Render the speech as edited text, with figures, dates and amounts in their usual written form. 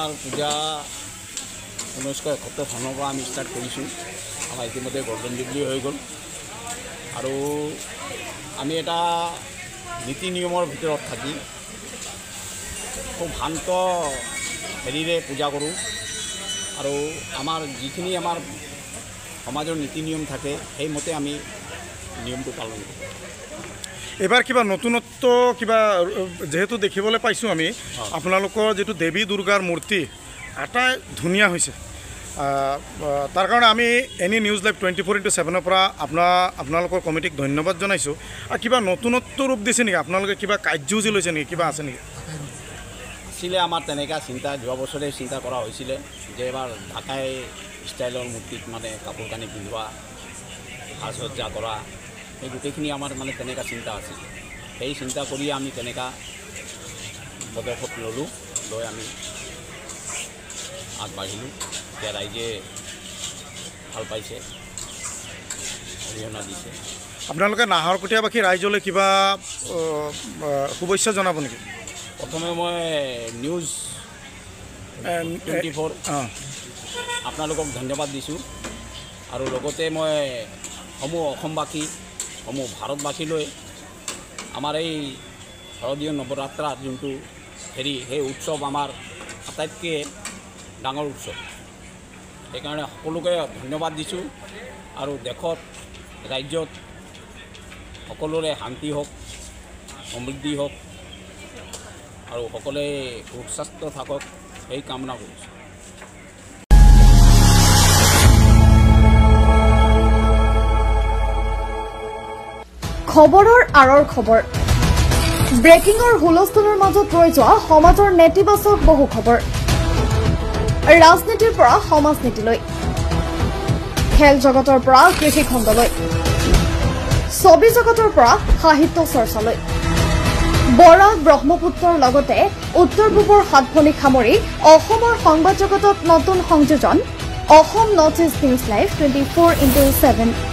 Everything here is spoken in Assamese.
আমাৰ পূজা 1971 চনৰ পৰা আমি ষ্টাৰ্ট কৰিছোঁ। আমাৰ ইতিমধ্যে গল্ডেন জুবলি হৈ গ'ল আৰু আমি এটা নীতি নিয়মৰ ভিতৰত থাকি খুব শান্ত হেৰিৰে পূজা কৰোঁ আৰু আমাৰ যিখিনি আমাৰ সমাজৰ নীতি নিয়ম থাকে সেইমতে আমি নিয়মটো পালন কৰোঁ। এবাৰ কিবা নতুনত্ব কিবা যেহেতু দেখিবলৈ পাইছোঁ আমি আপোনালোকৰ যিটো দেৱী দুৰ্গাৰ মূৰ্তি আটাই ধুনীয়া হৈছে। তাৰ কাৰণে আমি এনি নিউজ লাইভ 24/7 পৰা আপোনালোকৰ কমিটিক ধন্যবাদ জনাইছোঁ। আৰু কিবা নতুনত্ব ৰূপ দিছে নেকি আপোনালোকে? কিবা কাৰ্যসূচী লৈছে নেকি? কিবা আছে নেকি? আছিলে আমাৰ তেনেকুৱা চিন্তা, যোৱা বছৰে চিন্তা কৰা হৈছিলে যে এবাৰ ঢাকাই ষ্টাইলৰ মূৰ্তিত মানে কাপোৰ কানি পিন্ধোৱা, সাজ সজ্জা কৰা, এই গোটেইখিনি আমাৰ মানে তেনেকুৱা চিন্তা আছিল। সেই চিন্তা কৰি আমি তেনেকুৱা পদক্ষেপ ল'লোঁ, লৈ আমি আগবাঢ়িলোঁ। এতিয়া ৰাইজে ভাল পাইছে, অৰিহণা দিছে। আপোনালোকে নাহৰকটীয়াবাসী ৰাইজলৈ কিবা শুভেচ্ছা জনাব নেকি? প্ৰথমে মই নিউজ 24 আপোনালোকক ধন্যবাদ দিছোঁ আৰু লগতে মই সমূহ অসমবাসী, সমূহ ভাৰতবাসীলৈ আমাৰ এই শাৰদীয় নৱৰাত্ৰাৰ যোনটো সেই উৎসৱ আমাৰ আটাইতকৈ ডাঙৰ উৎসৱ। সেইকাৰণে সকলোকে ধন্যবাদ দিছোঁ আৰু দেশত ৰাজ্যত সকলোৰে শান্তি হওক, সমৃদ্ধি হওক আৰু সকলোৱে সুস্বাস্থ্য থাকক সেই কামনা কৰিছোঁ। খবৰৰ আঁৰৰ খবৰ, ব্ৰেকিঙৰ হুলস্থুলৰ মাজত ৰৈ যোৱা সমাজৰ নেতিবাচক বহু খবৰ, ৰাজনীতিৰ পৰা সমাজনীতিলৈ, খেল জগতৰ পৰা কৃষি খণ্ডলৈ, ছবি জগতৰ পৰা সাহিত্য চৰ্চালৈ, বৰাক ব্ৰহ্মপুত্ৰৰ লগতে উত্তৰ পূবৰ সাতভনীক সামৰি অসমৰ সংবাদ জগতত নতুন সংযোজন Asom north east news live 24/7।